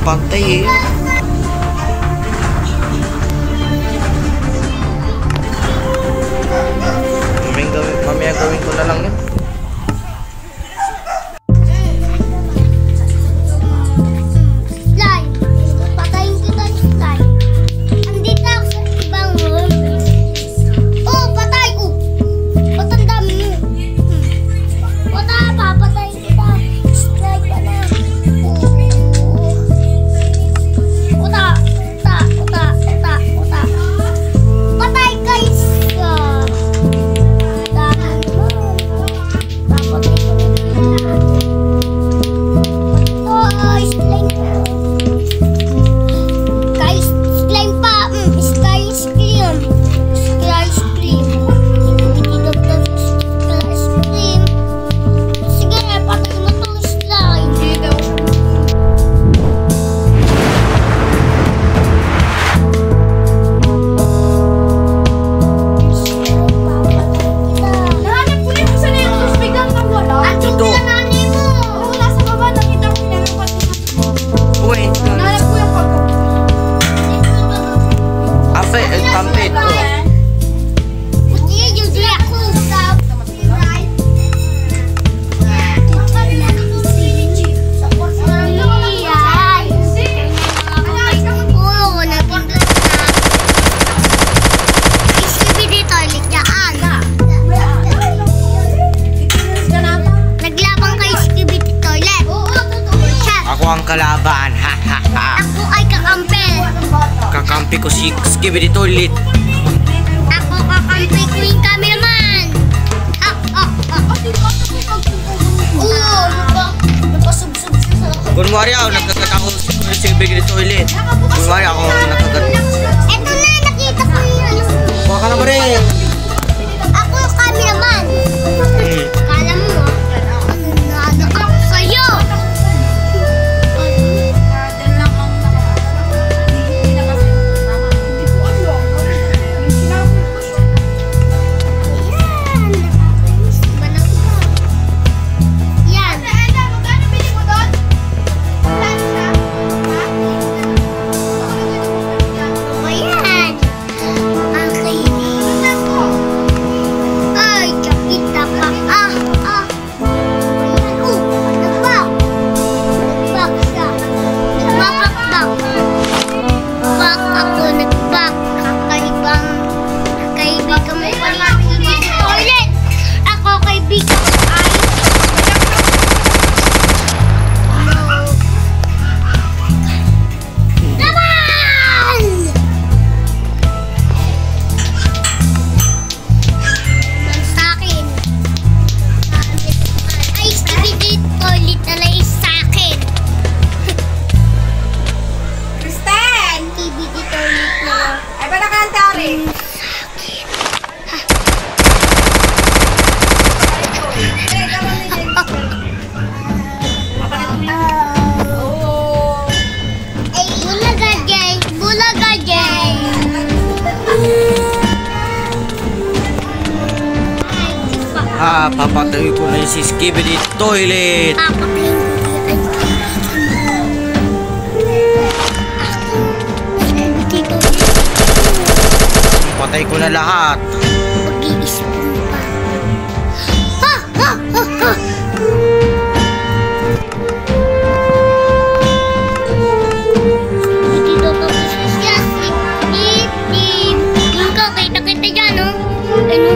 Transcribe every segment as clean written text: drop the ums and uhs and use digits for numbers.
pantay eh. Mamaya gawin ko na lang yun. Ang kalaban, ha ha ha. Ako ay kakampi. Kakampi ko si Skibidi Toilet. Ako kakampi ko yung cameraman. Ha ha ha. Oo, napasubsub siya. Kunwari ako, nagkagat ako si Skibidi Toilet. Kunwari ako nagkagat. Eto na, nakita ko yun. Huwag ka naman rin. Ako yung cameraman. Kala mo, ano ako sa'yo. Papatayin ko na si Skibidi Toilet. Patay ko na lahat. Mag-i-spoon pa. Ha! Ha! Ha! Ha! Dito pa po siya. Dip. Yung kakita-kita dyan, no? Ano?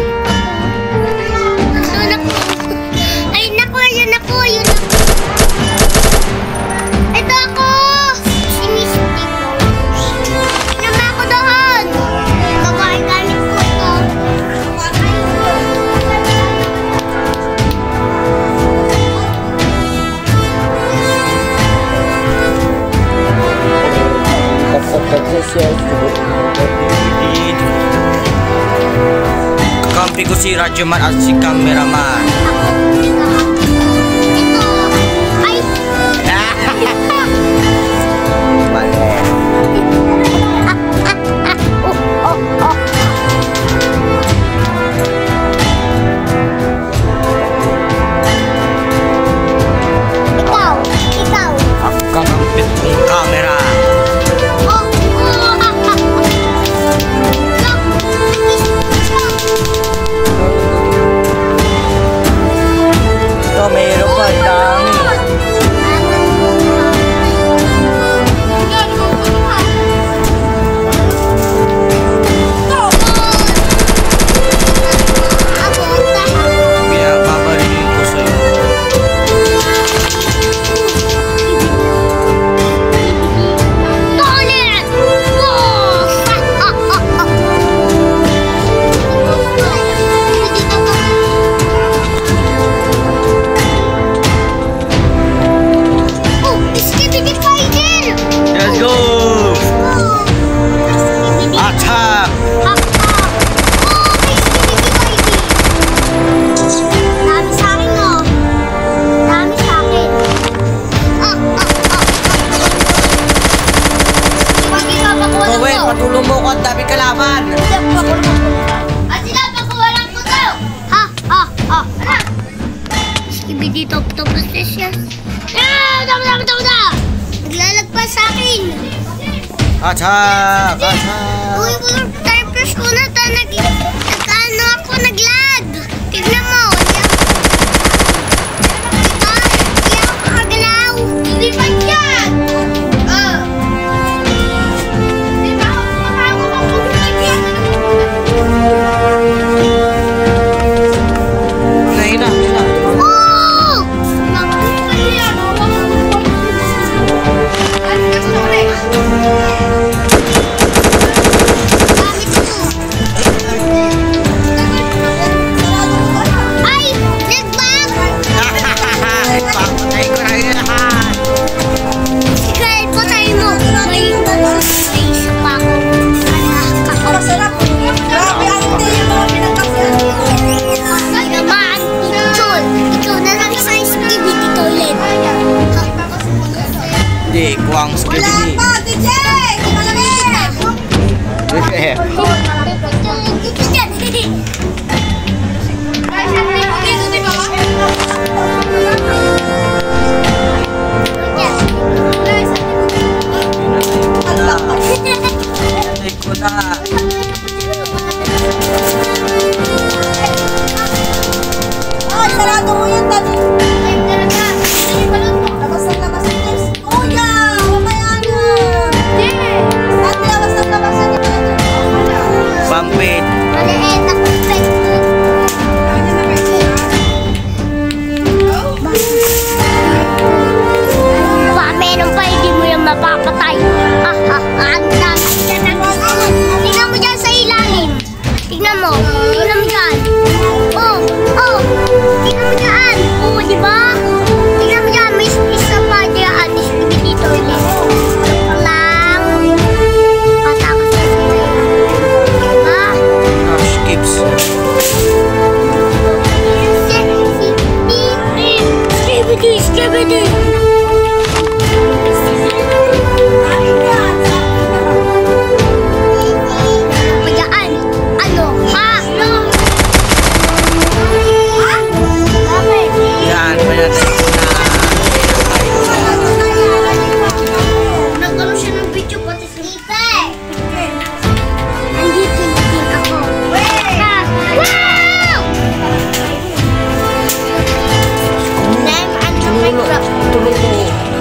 Ito ako! Sinisip ko. Sinama ako doon. Babae gamit ko ito. Kakampi ko si Radyoman at si cameraman. Ikaw. Ako kakampit kong camera. ang daming kalaban. At sila pag walang puto. Ha, ha, ha. Skibidi top top yes. Naglalagpas sa akin. Acha! Uy, time press ko na. Nagkano ako, naglag. Tignan mo. Hindi ako kakagalaw. Hindi pa yan. Di ba ako makakapag yan? Hina. Oh! Nakuha yan. Ay! Nagbag! Papatay ko na yun. Kahit patay mo, may isa pa ako. Masarap. Grabe ang yung mga pinagkasihan. Ay naman, Chol, ikaw na lang sa skibidi toilet. Hindi, kuwang Wala skibidi. pa, DJ! Patay ko na. Ay, sarado mo yan, Tati. Labas ng labas ng tips. Kuya! Mamaya na. At labas ng labas ng tips. Pampit. Maliit ako pet. Ba, meron pa, hindi mo yung mapapatay. Ang dami. Tingnan mo dyan sa ilalim. Tingnan mo dyan. Oh. Tingnan mo dyan. Oh, di ba? Tingnan mo dyan, may isa pa dyan. Skibidi toilet. Lang. Patakas na sila. Diba? Skips. Skibidi. Pagkaan. Ano? Ha? Bakit? Yan, pinatay ko na. Nagkaroon siya ng video pati sa Ipe. Andito din ako. Wow! Name and Minecraft. Tulong ko.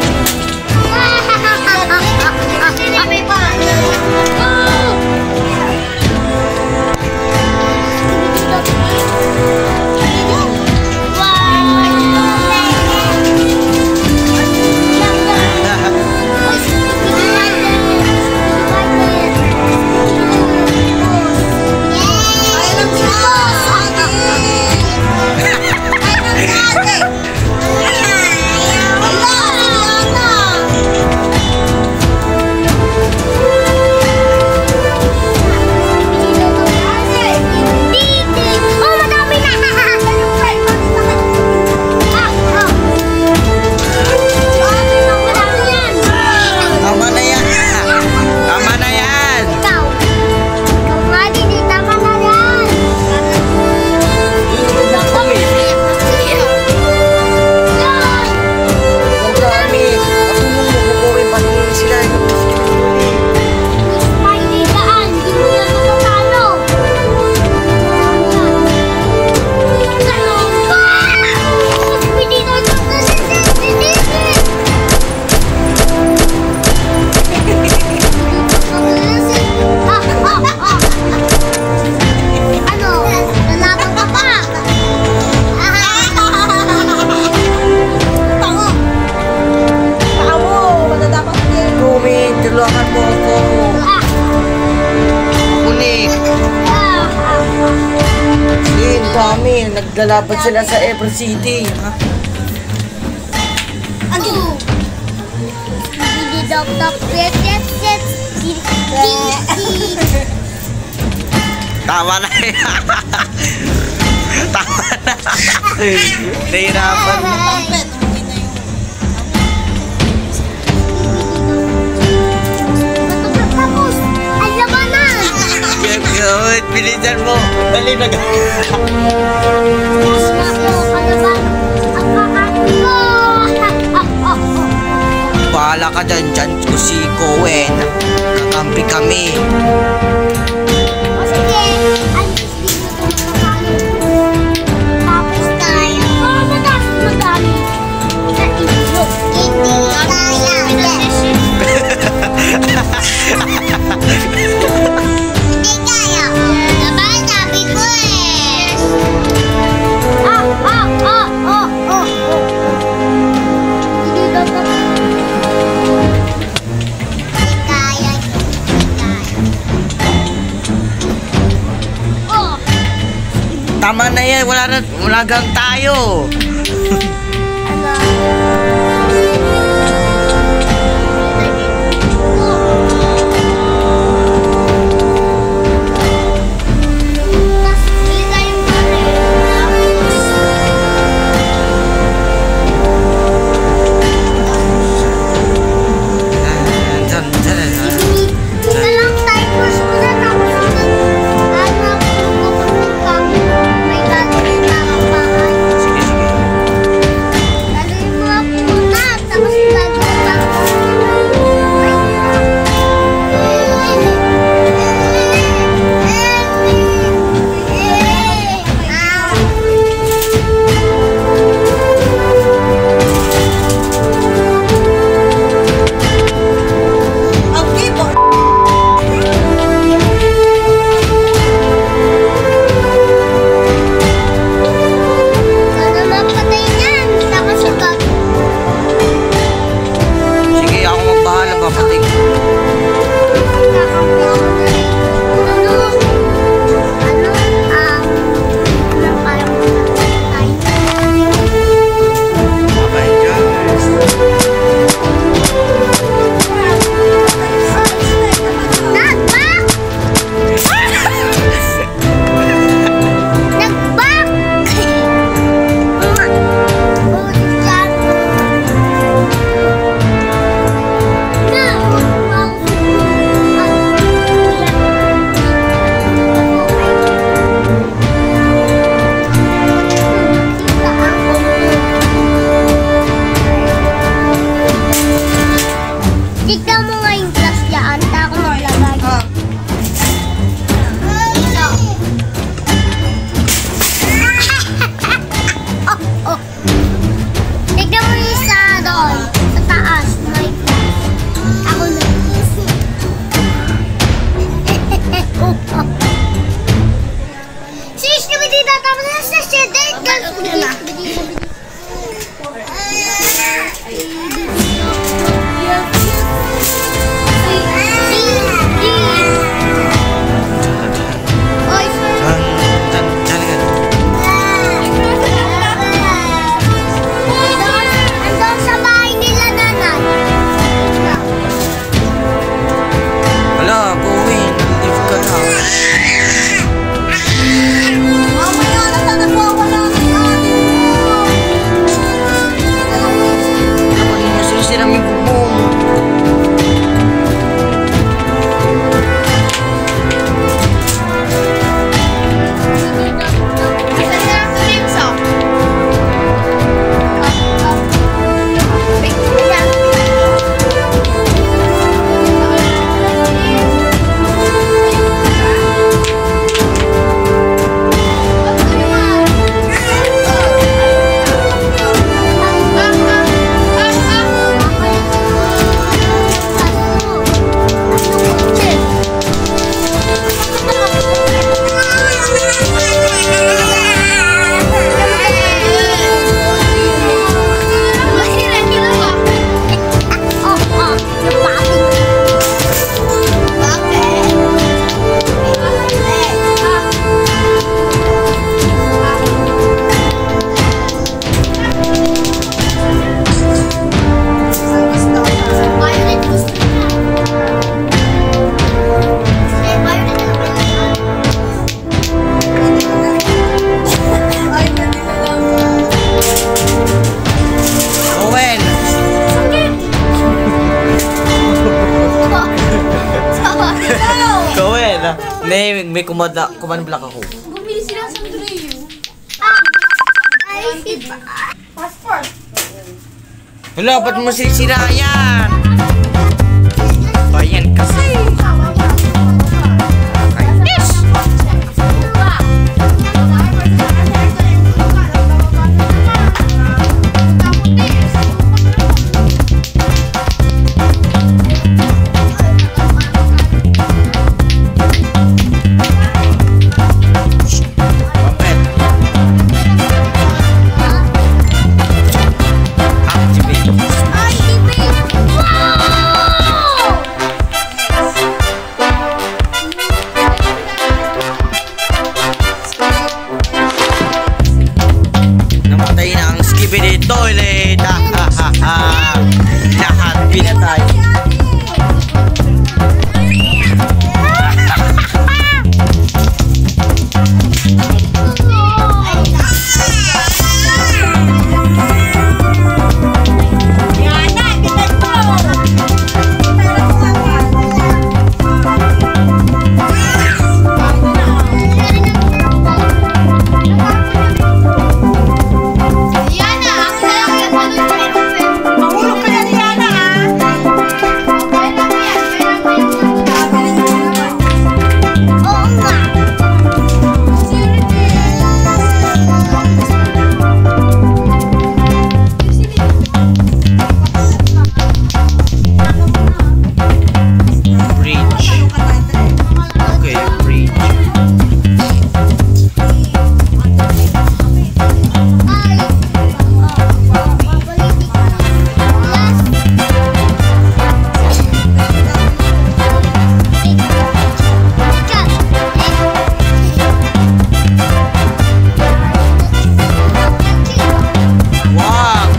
Tama na yan. Tama na yan. Ikaw nga din, tama na yan. Ang dami. Ako mo kukurin pa nung sila. Spidey daan, hindi mo yan matatalo. Ano? Lalaban ka pa? Tango! Baka mo, matatapat din. Kumin, tulungan mo ako. Kunik. Ang dami. Naglalaban sila sa Ever City. Ha? Ano? Dok, yes. Tama na yan. Tama na. Nahirapan. Pampet. Hindi na yun. Tapos, ang labanan! Wait, bilisan mo. Dali na. Mas na po, ano ba? Ang kakati ko. Bahala ka dyan ko si Cohen. Kakampi kami. O sige, alis dito sa kasalo. Tapos tayo. Oh, madami. Sa ilog. Hindi kaya. Hindi kaya. Diba, sabi ko eh. Hindi dapat. Hindi kaya. Oh. Tama na yan. Wala gang tayo. Ano? Sige, sige. Sige, ako magbahala. Papating. Bye, guys. Tignan mo nga yung glass dyan. Ako maglagay. Dito. Oh. Tignan mo yung isa doon. Sa taas. May glass. Ako na. Sis, kami dito. Tapos na sa shedder. May command block ako. Bumili sila sa Andreo. Ay, si Passport. Wala, ba't mo sisira yan? Bayan kasi. Kainis. Namatay na ang skibidi toilet. Lahat pinatay. Mahulog ka na ni Yana, ah. Oo nga. Bridge. Okay, bridge. Ay. Babalitin ko na. Last. Wow!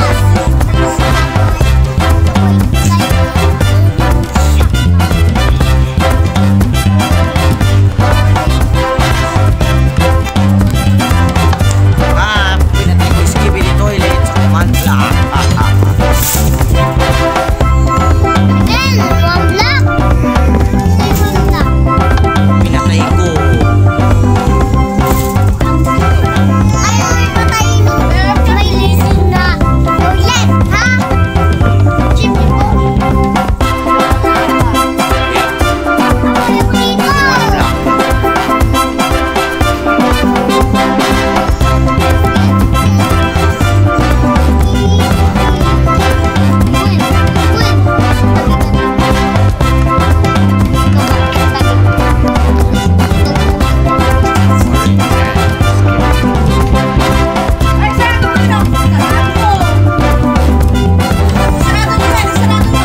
Pinatay ko yung skibidi toilet sa command block. Then, one block. One block. Pinatay ko. Ayaw may patayin mo. May leasing na toilet, ha? Chip mo. Ayaw dito. Ay, sarado mo ito. Sarado mo. Sarado mo yan. Sarado mo.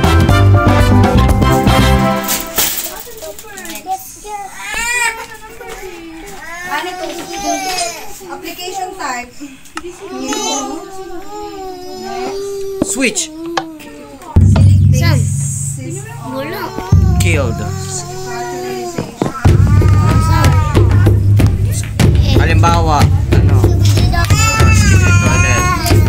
Ano to? Application type. Switch. Wala. Killed. Halimbawa, ano? Skibidi toilet.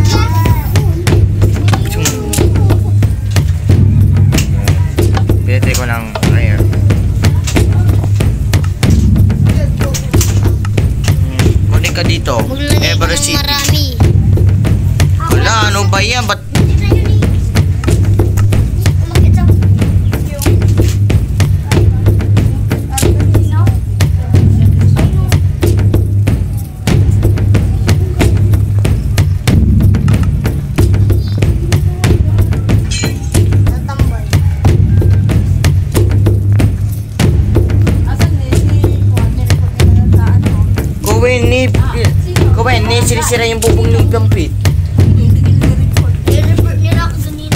Pinatay ko ng air. Kunin ka dito. Everest City. Marami. Wala, ano ba yan? Ba't Kumain ni sinisira yung bubong ni Gampit. I-report nila ako kanina.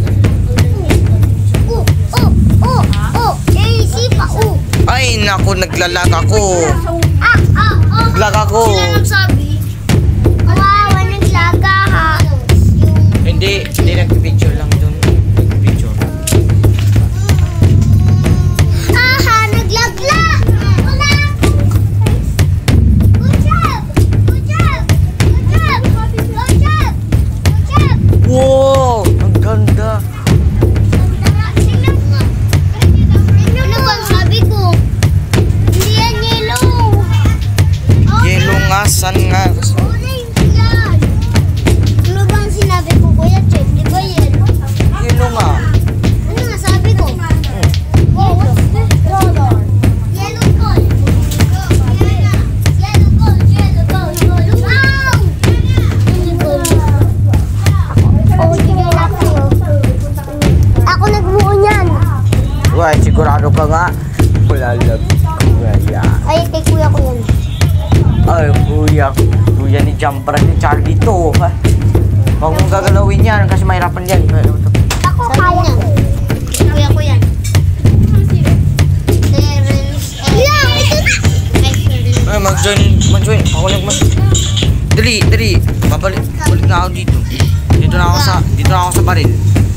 Pa. Ay, naku, naglalag ako. Naglag ako. Sila nagsabi. Kawawa, naglaga ha. Hindi nagpipicture lang dun. Nagpipicture. Aha, naglagla. Wala. Good job. Good job. Good job. Good job. Good job. Wow! Ang ganda. Ano ba ang sabi ko? Ay, sigurado ka nga. Wala lang. Kuya. Ay, kay kuya ko yun. Ay, kuya. Kuya ni Jumper ni Charlie to. Ha? Huwag mong gagalawin yan kasi mahirapan yan. Ako, kaya ko. Kuya ko yan. Lang, ito na. Ay, mag-join. Ako mag... Dali. Balik na ako dito. Dito na ako sa baril.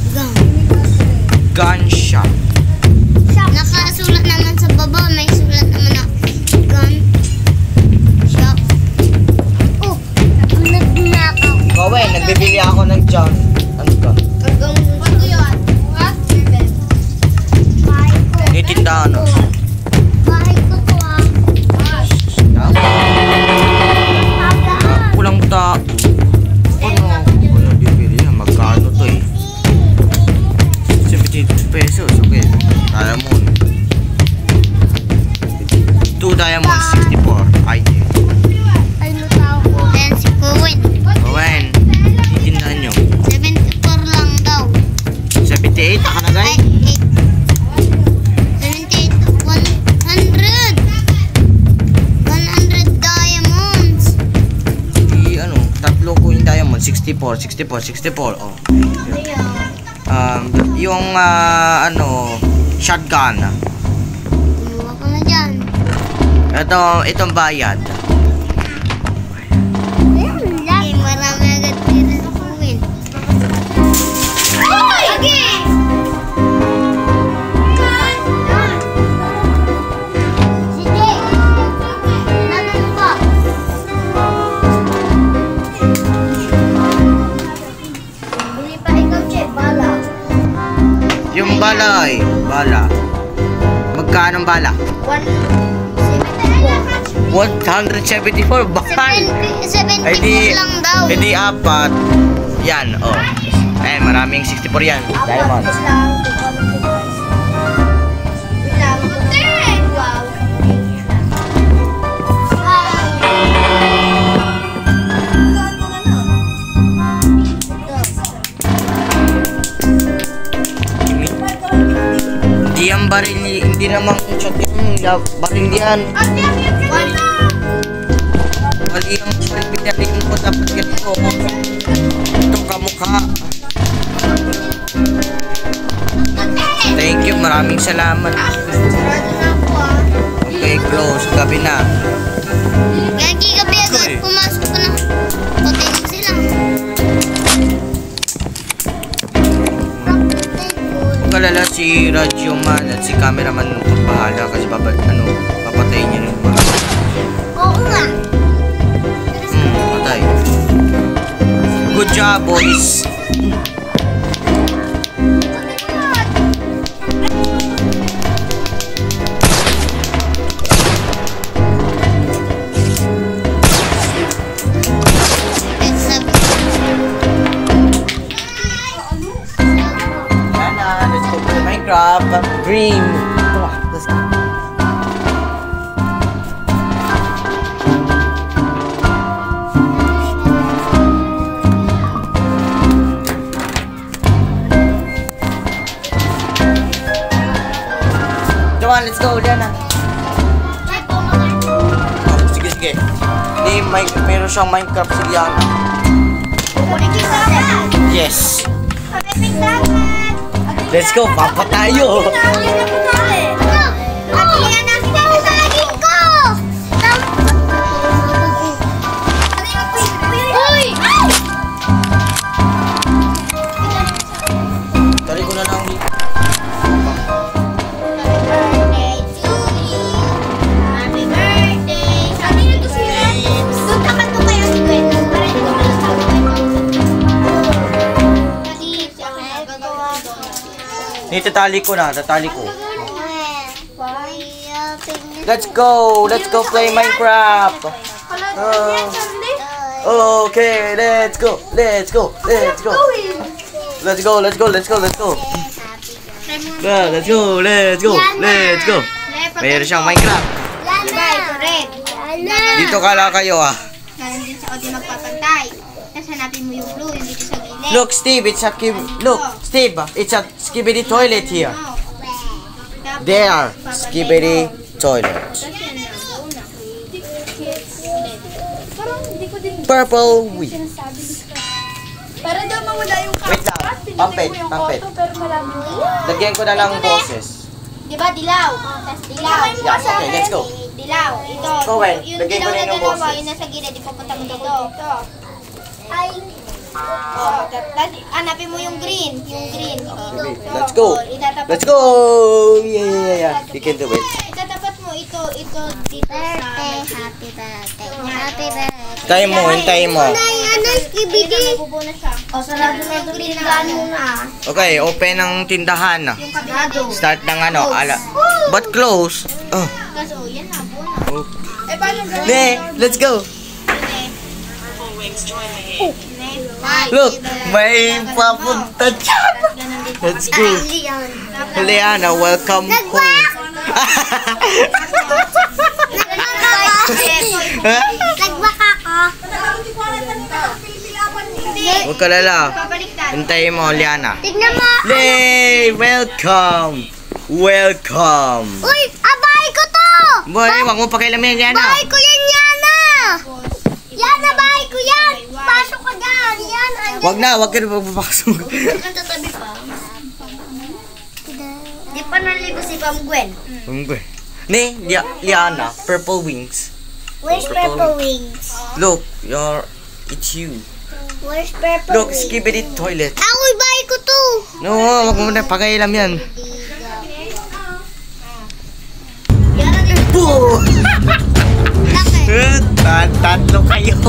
Gun shop. Nakasulat naman sa baba, may sulat naman na gun shop. Oh, nagnakaw. Kawe, nagbibili ako ng junk. Ano ka? Ano yun? What? Bahay ko. Nitindahan o. Bahay ko to ah. Kulang tao. Ano bibili yan? Magkano to eh? 72 pesos. Okay. Diamond. 2 diamonds, 64. Ay, Ano tao ko? Ayan si Kuwin. Kawen, titindahan nyo. 74 lang daw. 78, nakalagay? Ay, 78, 100. 100 diamonds. Tatlo ko yung diamond, 64. Oh. Yung shotgun. Kumuha ko na dyan. Itong bayad. Ayun lang. Okay, marami agad tira sa Kuwin. Ay! Okay! Sige. Ano ba? Bili pa ikaw, Che. Bala. Yung bala. Magkano ang bala? 174 bahal. 74 lang daw. Edi apat. Yan, oh. Maraming 64 yan. Diamond. Hindi ang baril, hindi naman shotgun, baril yan. Mali ang pinalin ko, dapat ganito. Itong kamukha. Thank you, maraming salamat. Okay, close. Gabi na. Gagi gabi agad. Pumasok ko na. Patay mo sila. Kalala si Radyo Man at si cameraman magbahala kasi papatayin niya ng mga. Oo nga. Patay. Good job, boys. Let's go to Minecraft Dream. Let's go. Come on, let's go, Diana. Oh, sige. Meron siyang Minecraft si Diana. Yes. Let's go, papa tayo. Tari ko na lang dito. Tatali ko. Let's go play Minecraft. Okay, let's go. Let's go. Mayroon siyang Minecraft. Dito ka lang kayo ah. Nandito sa audio magpapantay. Tapos hanapin mo yung blue, yung dito sa gilid. Look, Steve, it's a skibidi toilet here. There, skibidi toilet. Parang hindi ko din Purple wing. para daw mawala yung Wait lang. Pampit, pampit. pero malaman mo. Lagyan ko na lang boses. Di ba dilaw? Tas dilaw. Yeah, okay, let's go. Dilaw. Ito. Go, Wen. Yung Lagyan ko dilaw na na yung dalawa, boses. yung nasa gilid, ipupunta mo dito. Ay. Hanapin mo yung green. Yung green. Let's go. Let's go. Yeah. You can do it. Itatapat mo ito dito sa... Happy birthday. Happy birthday. Hintayin mo, hintayin mo. Ano, skibidi? Nabubo na siya. O, sarado na ito. Tindahan mo na. Okay, open ang tindahan na. Yung kabado. Start ng ano, but close. Oh. Kaso, yan na. Buo na. Eh, paano gawin? Ne, let's go. Look, may papunta dyan. Let's go. Liana, welcome home. Nagbaka ko. Huwag ka lala. Babaliktad. Hintayin mo, Liana. Tignan mo. Yay! Welcome! Welcome! Uy, bahay ko to. Boy, wag mo pakialamin, Liana. Bahay ko yan, Yana. Yana, bahay ko yan. Pasok ka dyan. Yan, andyan. Wag na, wag ka na magpapasok. Ang tatabi pa. Di pa naligo si Pam Gwen. Ne, Liana, purple wings. Where's Purple Wings? Look, it's you. Where's Purple Look, Wings? skibidi toilet. Ako'y bahay ko to. No, wag mo na pakailam yan. Boo! Tatlo kayo.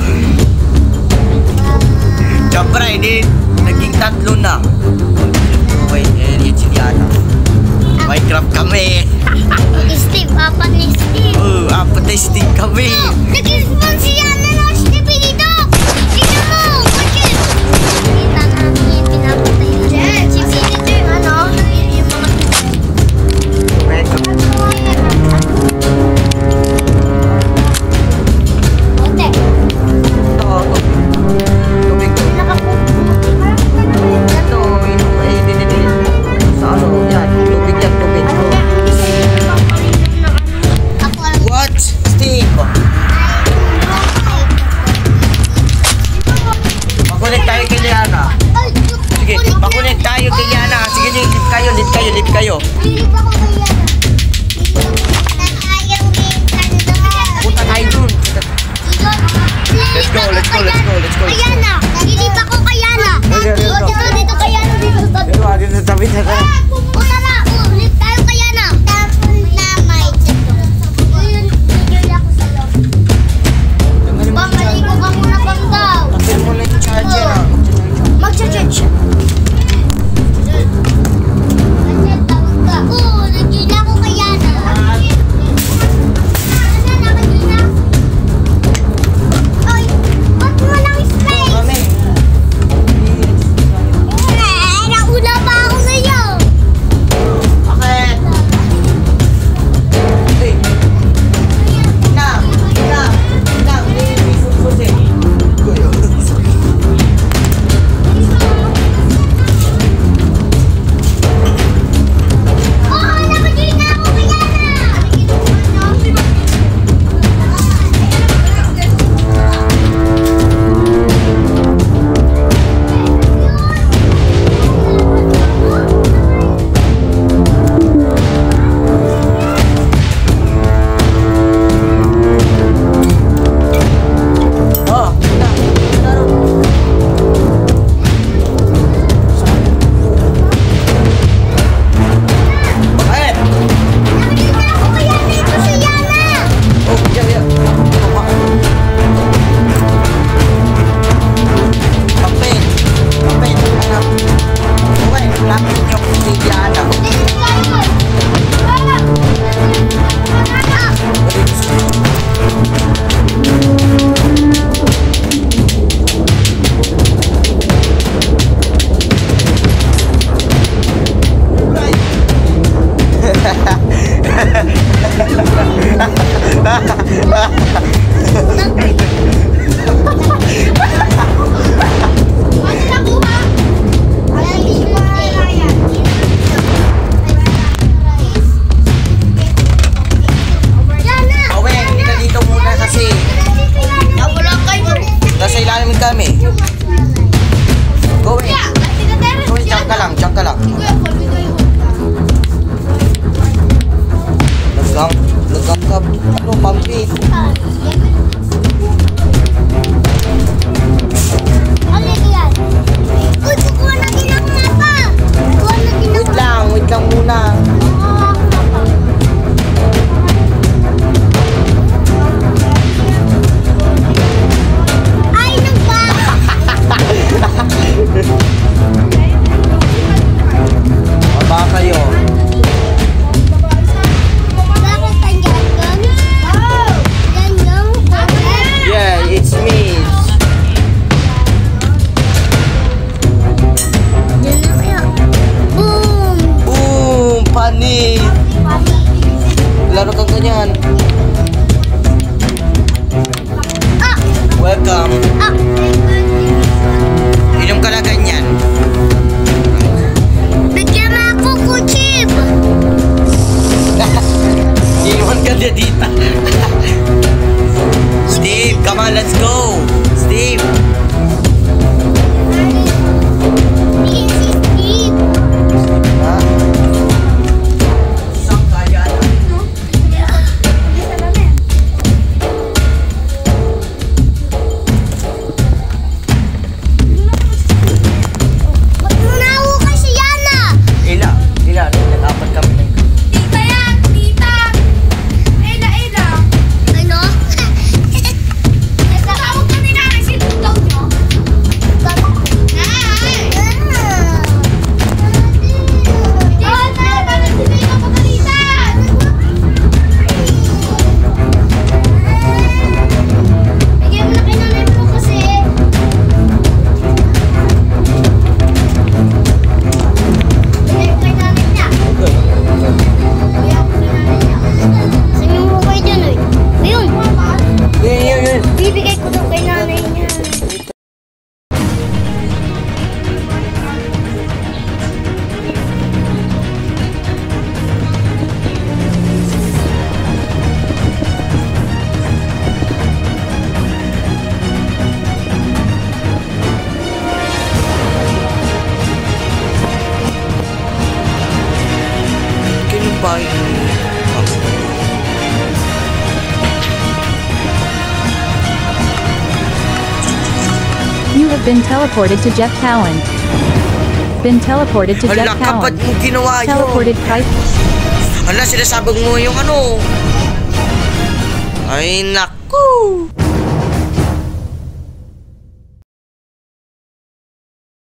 Siyempre, hindi naging tatlo na. Okay, it's Liana. Minecraft kami. Steve, apat ni Steve. Apat na stick kami. Nag-response si Yana na Steve dito. Tignan mo. Bakit? Kita namin pinapatay na. Jen, si Steve, ano? Yung mga... Ote. Tubig. Ito, hindi. Sa ano, yan. Tubig yan, tubig. Ako ang... What? Stick. Makulit tayo kay Liana. Sige, makulit tayo kay Liana. Sige, lead kayo. Lilip ako kay Yana. Ayaw din kanina. Punta tayo dun. Let's go. Ayana, lilip ako kay Yana. Dito kay Yana, dito sa tabi. Pero agad sa tabi na tayo. Punta na, lilip tayo kay Yana. Tapos na may tito. Yun, bigyan ako sa loob. Pamaligo ka muna pang daw. Takin mo na yung charger. Mag-charge siya. Oo, naging ako kay Yana. Ay, ba't walang space? Kami. Nauna pa ako sa'yo. have been teleported to Jeff Cowan. Been teleported to Jeff Hala ka, ba't Cowan. mo ginawa yun? Teleported Christ. Hala, sinasabog mo yung ano. Ay, naku.